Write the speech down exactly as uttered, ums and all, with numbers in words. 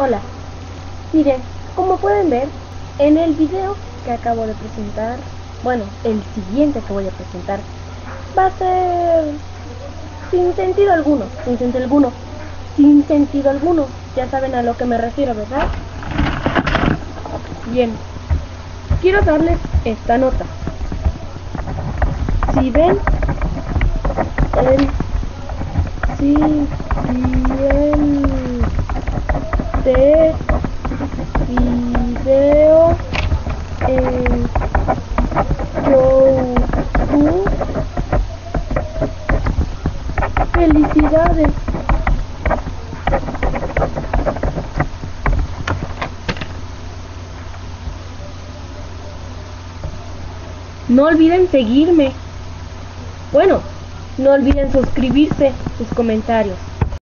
Hola, miren, como pueden ver, en el video que acabo de presentar, bueno, el siguiente que voy a presentar, va a ser sin sentido alguno, sin sentido alguno, sin sentido alguno, ya saben a lo que me refiero, ¿verdad? Bien, quiero darles esta nota. Si ven el siguiente video en YouTube, felicidades. No olviden seguirme. Bueno, no olviden suscribirse, sus comentarios.